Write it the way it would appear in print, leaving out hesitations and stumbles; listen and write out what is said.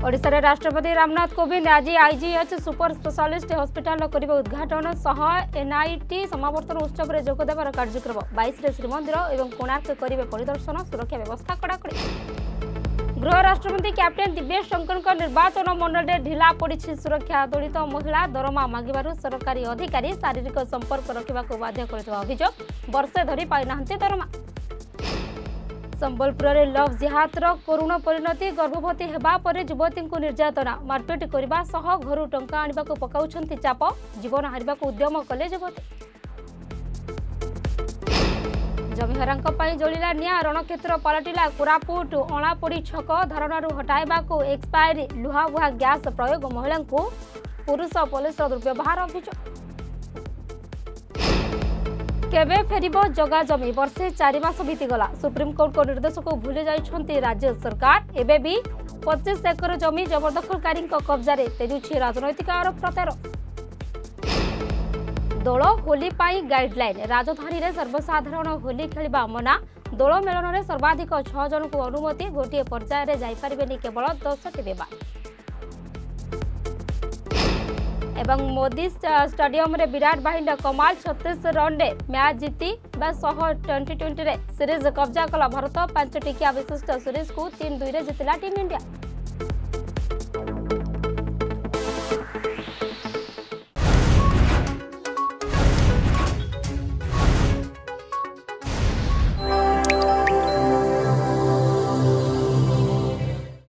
ओडिशा राष्ट्रपति रामनाथ कोविंद आज IGH super specialist hospital करिबे उद्घाटन सह एनआईटी समावर्तन उत्सव में जोगदेवार कार्यक्रम 22 श्रीमंदिर और कोणार्क करिबे परिदर्शन सुरक्षा व्यवस्था कड़ाकड़ी। गृह राष्ट्रमंत्री कैप्टेन दिव्येश शंकर निर्वाचन मंडल में ढिला पड़ी सुरक्षा दलित महिला दरमा मागिबारु सरकारी अधिकारी शारीरिक संपर्क रखा बाध्य कर अभियोग वर्षे धरी पाईना दरमा। संबलपुर में लव जिहादर करुण परिणति गर्भवती हेबा परे युवती को निर्यातना मारपिट करने सह घर टंका आने को पकाउछंती चाप जीवन हारिबा उद्यम कले युवती। जमिहरांक पई जलिला निया रणक्षेत्र पलटिला कोरापुट अणापोड़ी छक धारणु हटाइबाकू एक्सपायरी लुहाबुहा गैस प्रयोग महिला पुरुष पुलिस दुर्व्यवहार अभियोग। केबे फेरिबो जगा जमी वर्षे 4 मास बीतीगला सुप्रीमकोर्ट को निर्देश को भूली जाइछंती राज्य सरकार एबे भी 25 एकर जमी जबरदखलकारी कब्जा रे तेजुछि राजनैतिक आरोप प्रत्यारोप। दोल होली पाई गाइडलाइन राजधानी रे सर्वसाधारण होली खेलिबा मना दोल मेलन रे सर्वाधिक 6 जन को अनुमति गोटे पर्याय रे जाई परिबेनी केवल 10टी बेबा। एवं मोदी स्टेडियम रे विराट बाहिनी कमाल 36 रन रे मैच जीती सह 2020 रे सीरीज कब्जा कला भारत 5 टिकिया विशिष्ट सीरीज को 3-2 रे जितिला टीम इंडिया।